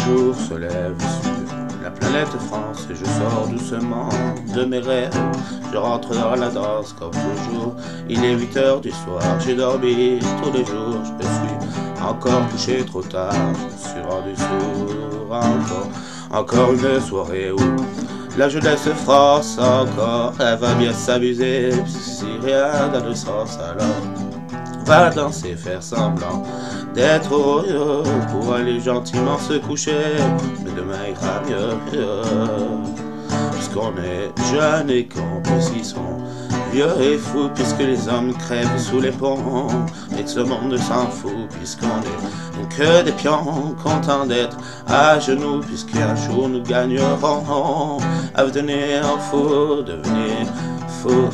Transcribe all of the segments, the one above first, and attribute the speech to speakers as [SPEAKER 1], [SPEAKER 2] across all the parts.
[SPEAKER 1] jour se lève sur la planète France et je sors doucement de mes rêves. Je rentre dans la danse comme toujours. Il est 8 heures du soir, j'ai dormi tous les jours. Je me suis encore couché trop tard, je me suis rendu sourd encore une soirée où la jeunesse France encore, elle va bien s'amuser. Si rien n'a de sens alors va danser, faire semblant d'être heureux pour aller gentiment se coucher. Mais demain ira mieux, puisqu'on est jeune et con, puisqu'ils sont vieux et fous, puisque les hommes crèvent sous les ponts et que ce monde s'en fout, puisqu'on est que des pions contents d'être à genoux, puisqu'un jour nous gagnerons à devenir fou, devenir fou.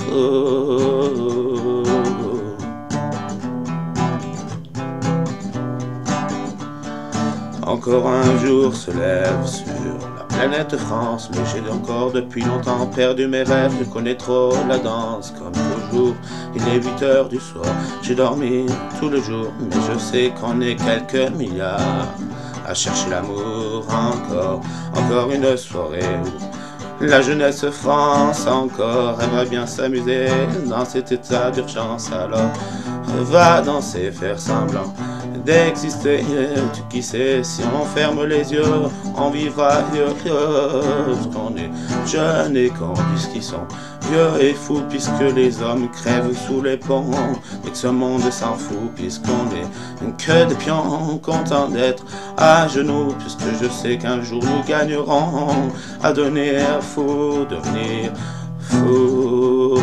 [SPEAKER 1] Encore un jour se lève sur la planète France, mais j'ai encore depuis longtemps perdu mes rêves. Je connais trop la danse, comme toujours. Il est 8 heures du soir, j'ai dormi tout le jour, mais je sais qu'on est quelques milliards à chercher l'amour encore une soirée où la jeunesse France encore aimerait bien s'amuser dans cet état d'urgence. Alors va danser, faire semblant d'exister. Qui sait, si on ferme les yeux, on vivra vieux, puisqu'on est jeunes et con, puisqu'ils sont vieux et fous, puisque les hommes crèvent sous les ponts et que ce monde s'en fout, puisqu'on est que des pions contents d'être à genoux, puisque je sais qu'un jour nous gagnerons à devenir fou, devenir fou.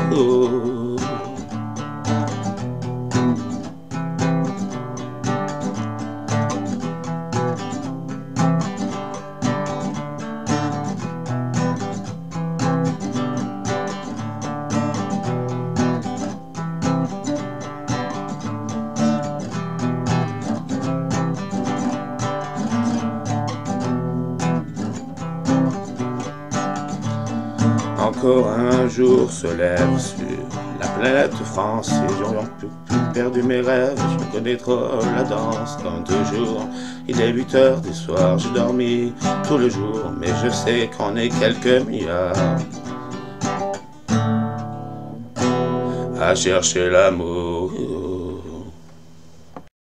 [SPEAKER 1] Encore un jour se lève sur la planète France et j'ai perdu mes rêves. Je connais trop la danse comme toujours. Il est 8 heures du soir, j'ai dormi tout le jour, mais je sais qu'on est quelques milliards à chercher l'amour.